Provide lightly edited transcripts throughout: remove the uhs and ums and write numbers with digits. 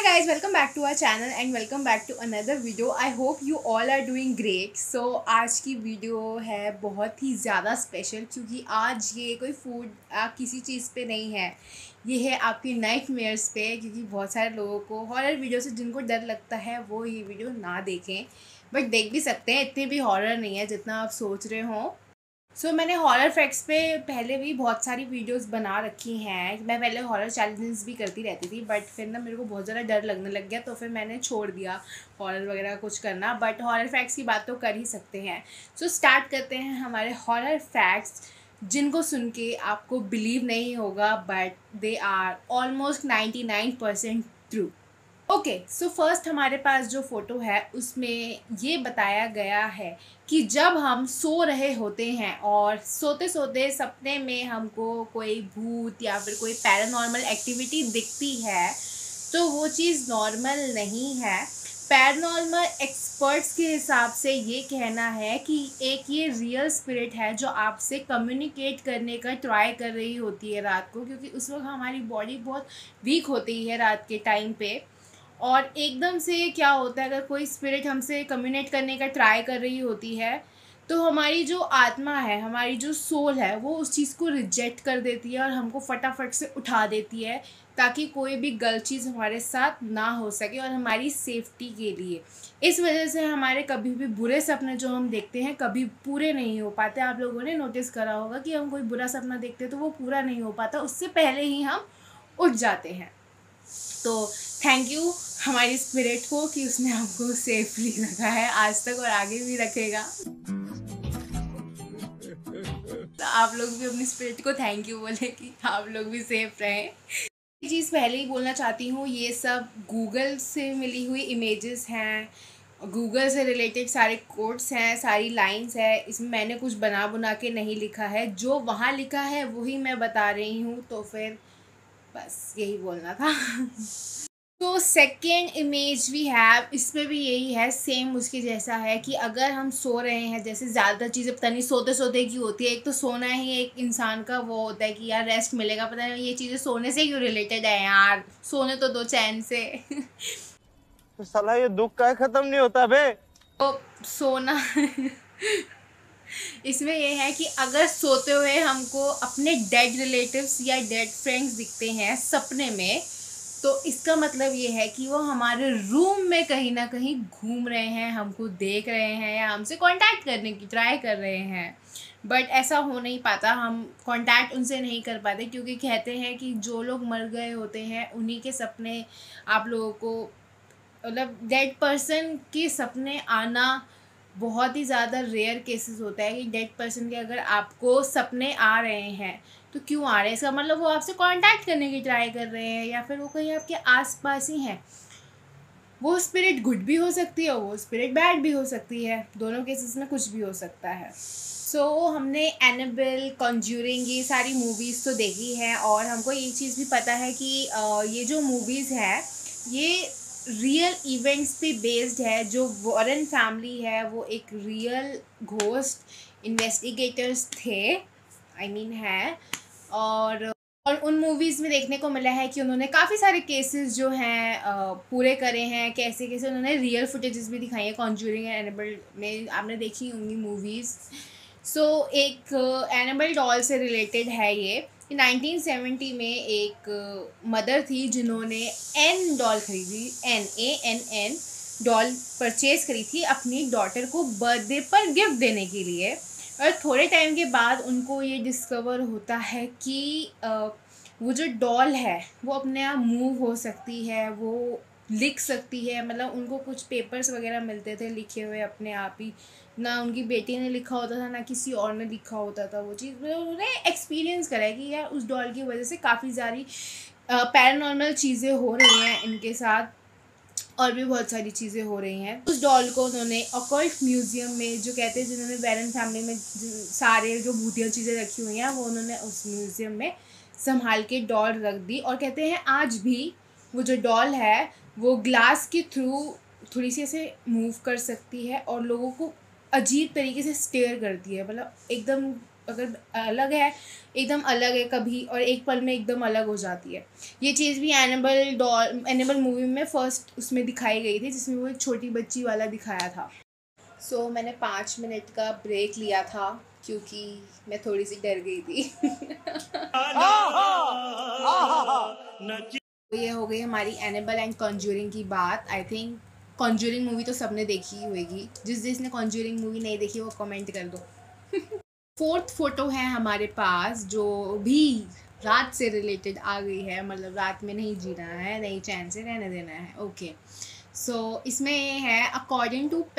guys, welcome back to our channel and welcome back to another video. I hope you all are doing great. So आज की video है बहुत ही ज़्यादा special क्योंकि आज ये कोई फूड किसी चीज़ पे नहीं है, ये है आपकी नाइटमेयर्स पे। क्योंकि बहुत सारे लोगों को हॉरर वीडियो से जिनको डर लगता है वो ये वीडियो ना देखें, बट देख भी सकते हैं। इतनी भी हॉरर नहीं है जितना आप सोच रहे हो। मैंने हॉरर फैक्ट्स पे पहले भी बहुत सारी वीडियोस बना रखी हैं। मैं पहले हॉरर चैलेंजेस भी करती रहती थी, बट फिर ना मेरे को बहुत ज़्यादा डर लगने लग गया, तो फिर मैंने छोड़ दिया हॉरर वगैरह कुछ करना। बट हॉरर फैक्ट्स की बात तो कर ही सकते हैं। स्टार्ट करते हैं हमारे हॉरर फैक्ट्स, जिनको सुन के आपको बिलीव नहीं होगा, but they are almost 99% true. So first हमारे पास जो फ़ोटो है उसमें ये बताया गया है कि जब हम सो रहे होते हैं और सोते सोते सपने में हमको कोई भूत या फिर कोई पैरानॉर्मल एक्टिविटी दिखती है, तो वो चीज़ नॉर्मल नहीं है। पैरानॉर्मल एक्सपर्ट्स के हिसाब से ये कहना है कि एक ये रियल स्पिरिट है जो आपसे कम्युनिकेट करने का ट्राई कर रही होती है रात को, क्योंकि उस वक्त हमारी बॉडी बहुत वीक होती है रात के टाइम पे। और एकदम से क्या होता है, अगर कोई स्पिरिट हमसे कम्युनिकेट करने का ट्राई कर रही होती है तो हमारी जो आत्मा है, हमारी जो सोल है, वो उस चीज़ को रिजेक्ट कर देती है और हमको फटाफट से उठा देती है, ताकि कोई भी गलत चीज़ हमारे साथ ना हो सके और हमारी सेफ्टी के लिए। इस वजह से हमारे कभी भी बुरे सपने जो हम देखते हैं कभी पूरे नहीं हो पाते। आप लोगों ने नोटिस करा होगा कि हम कोई बुरा सपना देखते हैं तो वो पूरा नहीं हो पाता, उससे पहले ही हम उठ जाते हैं। तो थैंक यू हमारी स्पिरिट को कि उसने हमको सेफली रखा है आज तक और आगे भी रखेगा। तो आप लोग भी अपनी स्पिरिट को थैंक यू बोले कि आप लोग भी सेफ रहें। ये चीज़ पहले ही बोलना चाहती हूँ, ये सब गूगल से मिली हुई इमेजेस हैं, गूगल से रिलेटेड सारे कोट्स हैं, सारी लाइंस है। इसमें मैंने कुछ बना बुना के नहीं लिखा है, जो वहाँ लिखा है वही मैं बता रही हूँ। तो फिर बस यही बोलना था। तो सेकेंड इमेज वी हैव, इसमें भी यही है, सेम उसके जैसा है कि अगर हम सो रहे हैं, जैसे ज़्यादातर चीज़ें पता नहीं सोते सोते की होती है। एक तो सोना ही एक इंसान का वो होता है कि यार रेस्ट मिलेगा, पता नहीं ये चीज़ें सोने से क्यों रिलेटेड है यार, सोने तो दो चैन से। तो साला ये दुख का खत्म नहीं होता बे। तो सोना इसमें ये है कि अगर सोते हुए हमको अपने डेड रिलेटिव्स या डेड फ्रेंड्स दिखते हैं सपने में, तो इसका मतलब ये है कि वो हमारे रूम में कहीं ना कहीं घूम रहे हैं, हमको देख रहे हैं या हमसे कांटेक्ट करने की ट्राई कर रहे हैं। बट ऐसा हो नहीं पाता, हम कांटेक्ट उनसे नहीं कर पाते, क्योंकि कहते हैं कि जो लोग मर गए होते हैं उन्हीं के सपने आप लोगों को, मतलब डेड पर्सन के सपने आना बहुत ही ज़्यादा रेयर केसेस होता है कि डेड पर्सन के अगर आपको सपने आ रहे हैं तो क्यों आ रहे हैं, इसका मतलब वो आपसे कांटेक्ट करने की ट्राई कर रहे हैं या फिर वो कहीं आपके आसपास ही हैं। वो स्पिरिट गुड भी हो सकती है, वो स्पिरिट बैड भी हो सकती है, दोनों केसेस में कुछ भी हो सकता है। हमने एनाबेल, कॉन्ज्यूरिंग, ये सारी मूवीज़ तो देखी हैं और हमको ये चीज़ भी पता है कि ये जो मूवीज़ हैं ये रियल इवेंट्स पे बेस्ड है। जो वॉरेन फैमिली है वो एक रियल घोस्ट इन्वेस्टिगेटर्स थे, है। और उन मूवीज़ में देखने को मिला है कि उन्होंने काफ़ी सारे केसेस जो हैं पूरे करे हैं। कैसे कैसे उन्होंने रियल फुटेजेस भी दिखाई हैं। कॉन्ज्यूरिंग एंड एनाबेल में आपने देखी होंगी मूवीज़। एक एनाबेल डॉल से रिलेटेड है ये। 1970 में एक मदर थी जिन्होंने एन डॉल खरीदी, NANN डॉल परचेज़ करी थी अपनी डॉटर को बर्थडे पर गिफ्ट देने के लिए। और थोड़े टाइम के बाद उनको ये डिस्कवर होता है कि वो जो डॉल है वो अपने आप मूव हो सकती है, वो लिख सकती है। मतलब उनको कुछ पेपर्स वगैरह मिलते थे लिखे हुए अपने आप ही, ना उनकी बेटी ने लिखा होता था ना किसी और ने लिखा होता था। वो चीज़ उन्होंने एक्सपीरियंस करा है कि यार उस डॉल की वजह से काफ़ी सारी पैरानॉर्मल चीज़ें हो रही हैं इनके साथ, और भी बहुत सारी चीज़ें हो रही हैं। उस डॉल को उन्होंने ऑकल्ट म्यूज़ियम में, जो कहते हैं जिन्होंने वॉरेन फैमिली में सारे जो भूतिया चीज़ें रखी हुई हैं, वो उन्होंने उस म्यूज़ियम में संभाल के डॉल रख दी। और कहते हैं आज भी वो जो डॉल है वो ग्लास के थ्रू थोड़ी सी ऐसे मूव कर सकती है और लोगों को अजीब तरीके से स्टेयर करती है। मतलब एकदम अगर अलग है एकदम अलग है कभी, और एक पल में एकदम अलग हो जाती है। ये चीज़ भी एनिमल मूवी में फर्स्ट उसमें दिखाई गई थी, जिसमें वो एक छोटी बच्ची वाला दिखाया था। सो मैंने 5 मिनट का ब्रेक लिया था क्योंकि मैं थोड़ी सी डर गई थी। तो ये हो गई हमारी एनिमल एंड कॉन्ज्यूरिंग की बात। आई थिंक कॉन्ज्यूरिंग मूवी तो सबने देखी ही होगी। जिसने कॉन्ज्यूरिंग मूवी नहीं देखी वो कमेंट कर दो। फोर्थ फोटो है हमारे पास, जो भी रात से रिलेटेड आ गई है, मतलब रात में नहीं जीना है, नहीं चैन से रहने देना है। ओके सो इसमें ये है, अकॉर्डिंग टू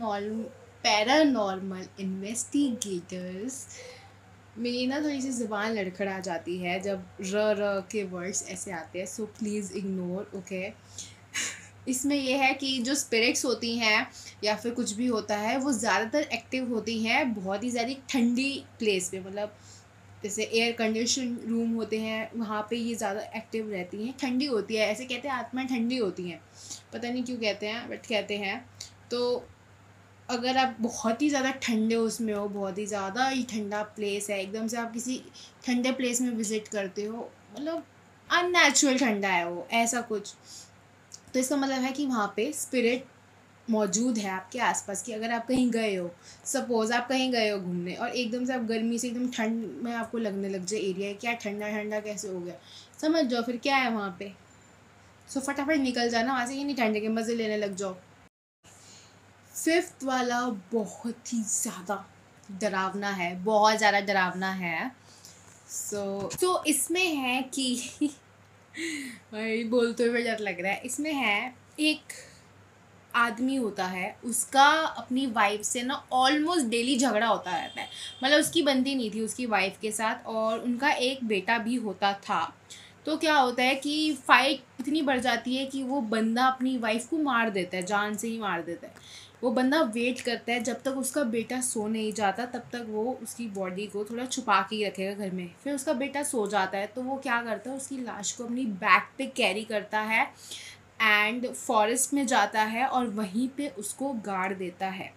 पैरानॉर्मल इन्वेस्टिगेटर्स। मेरी ना थोड़ी सी ज़ुबान लड़खड़ा जाती है जब र के वर्ड्स ऐसे आते हैं, सो प्लीज़ इग्नोर। ओके इसमें यह है कि जो स्पिरिट्स होती हैं या फिर कुछ भी होता है, वो ज़्यादातर एक्टिव होती हैं बहुत ही ज़्यादा ठंडी प्लेस पे, मतलब जैसे एयर कंडीशन रूम होते हैं वहाँ पे ये ज़्यादा एक्टिव रहती हैं, ठंडी होती है। ऐसे कहते हैं आत्माएं ठंडी होती हैं, पता नहीं क्यों कहते हैं बट कहते हैं। तो अगर आप बहुत ही ज़्यादा ठंडे उसमें हो, बहुत ही ज़्यादा ही ठंडा प्लेस है, एकदम से आप किसी ठंडे प्लेस में विज़िट करते हो, मतलब अननेचुरल ठंडा है वो, ऐसा कुछ, तो इसका मतलब है कि वहाँ पे स्पिरिट मौजूद है आपके आसपास। कि अगर आप कहीं गए हो, सपोज़ आप कहीं गए हो घूमने और एकदम से आप गर्मी से एकदम ठंड में आपको लगने लग जाए एरिया, क्या ठंडा ठंडा कैसे हो गया, समझ जाओ फिर क्या है वहाँ पे। सो फटाफट निकल जाना वहाँ से, ये नहीं ठंडे के मज़े लेने लग जाओ। फिफ्थ वाला बहुत ही ज़्यादा डरावना है, बहुत ज़्यादा डरावना है। सो इसमें है कि भाई बोलते हुए डर लग रहा है। इसमें है, एक आदमी होता है, उसका अपनी वाइफ से ना ऑलमोस्ट डेली झगड़ा होता रहता है, मतलब उसकी बनती नहीं थी उसकी वाइफ के साथ, और उनका एक बेटा भी होता था। तो क्या होता है कि फ़ाइट इतनी बढ़ जाती है कि वो बंदा अपनी वाइफ को मार देता है, जान से ही मार देता है। वो बंदा वेट करता है जब तक उसका बेटा सो नहीं जाता, तब तक वो उसकी बॉडी को थोड़ा छुपा के ही रखेगा घर में। फिर उसका बेटा सो जाता है तो वो क्या करता है, उसकी लाश को अपनी बैक पे कैरी करता है एंड फॉरेस्ट में जाता है और वहीं पे उसको गाड़ देता है।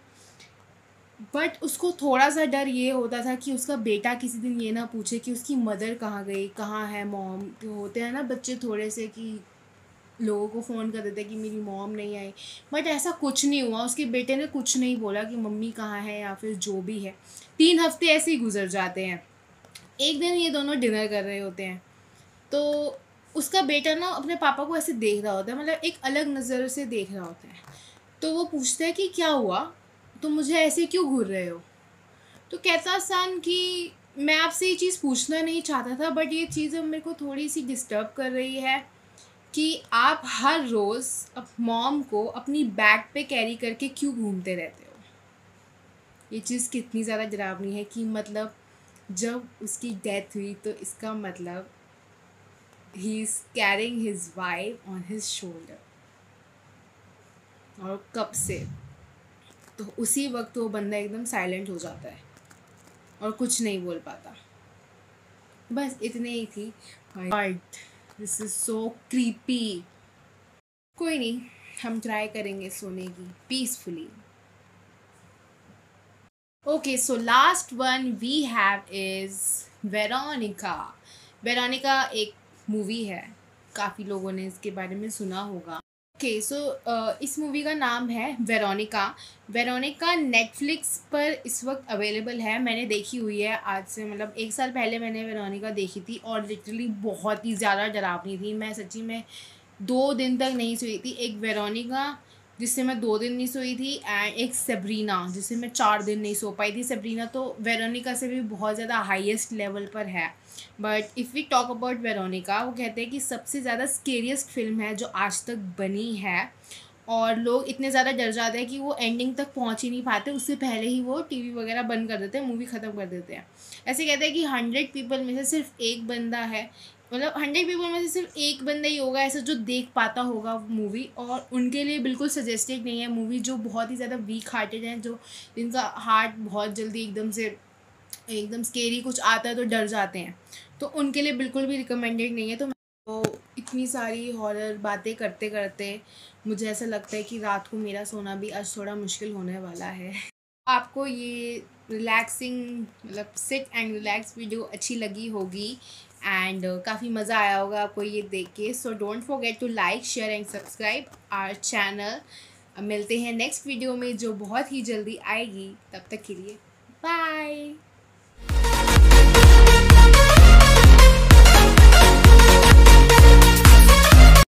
बट उसको थोड़ा सा डर ये होता था कि उसका बेटा किसी दिन ये ना पूछे कि उसकी मदर कहाँ गई, कहाँ है मॉम। तो होते हैं ना बच्चे थोड़े से कि लोगों को फ़ोन कर देते कि मेरी मॉम नहीं आई, बट ऐसा कुछ नहीं हुआ। उसके बेटे ने कुछ नहीं बोला कि मम्मी कहाँ है या फिर जो भी है। 3 हफ्ते ऐसे ही गुजर जाते हैं। एक दिन ये दोनों डिनर कर रहे होते हैं, तो उसका बेटा ना अपने पापा को ऐसे देख रहा होता है, मतलब एक अलग नज़र से देख रहा होता है। तो वो पूछता है कि क्या हुआ, तो मुझे ऐसे क्यों घूर रहे हो। तो कहता सन कि मैं आपसे ये चीज़ पूछना नहीं चाहता था, बट ये चीज़ अब मेरे को थोड़ी सी डिस्टर्ब कर रही है कि आप हर रोज़ मॉम को अपनी बैग पे कैरी करके क्यों घूमते रहते हो। ये चीज़ कितनी ज़्यादा डरावनी है कि मतलब जब उसकी डेथ हुई तो इसका मतलब he is carrying his wife on his shoulder, और कब से। तो उसी वक्त वो बंदा एकदम साइलेंट हो जाता है और कुछ नहीं बोल पाता। बस इतने ही थी। But this is so creepy. कोई नहीं, हम ट्राई करेंगे सोने की peacefully. Okay so last one we have is Veronica. Veronica एक मूवी है, काफ़ी लोगों ने इसके बारे में सुना होगा। ओके सो इस मूवी का नाम है वेरोनिका। वेरोनिका नेटफ्लिक्स पर इस वक्त अवेलेबल है। मैंने देखी हुई है आज से, मतलब 1 साल पहले मैंने वेरोनिका देखी थी और लिटरली बहुत ही ज़्यादा डरावनी थी। मैं सच्ची में 2 दिन तक नहीं सोई थी। एक वेरोनिका जिससे मैं 2 दिन नहीं सोई थी, एंड एक सेब्रीना जिससे मैं 4 दिन नहीं सो पाई थी। सेब्रीना तो वेरोनिका से भी बहुत ज़्यादा हाईएस्ट लेवल पर है। But if we talk about Veronica, वो कहते हैं कि सबसे ज़्यादा स्केरियस्ट फिल्म है जो आज तक बनी है, और लोग इतने ज़्यादा डर जाते हैं कि वो एंडिंग तक पहुंच ही नहीं पाते, उससे पहले ही वो टीवी वगैरह बंद कर देते हैं, मूवी ख़त्म कर देते हैं। ऐसे कहते हैं कि 100 पीपल में से सिर्फ एक बंदा है, मतलब 100 पीपल में से सिर्फ एक बंदा ही होगा ऐसा जो देख पाता होगा मूवी, और उनके लिए बिल्कुल सजेस्टेड नहीं है मूवी। जो बहुत ही ज़्यादा वीक हार्टेड हैं, जो जिनका हार्ट बहुत जल्दी एकदम स्केरी कुछ आता है तो डर जाते हैं, तो उनके लिए बिल्कुल भी रिकमेंडेड नहीं है। तो इतनी सारी हॉरर बातें करते करते मुझे ऐसा लगता है कि रात को मेरा सोना भी आज थोड़ा मुश्किल होने वाला है। आपको ये रिलैक्सिंग मतलब सिट एंड रिलैक्स वीडियो अच्छी लगी होगी एंड काफ़ी मज़ा आया होगा आपको ये देख के। So don't forget to like share and subscribe our channel. मिलते हैं नेक्स्ट वीडियो में जो बहुत ही जल्दी आएगी। तब तक के लिए बाय।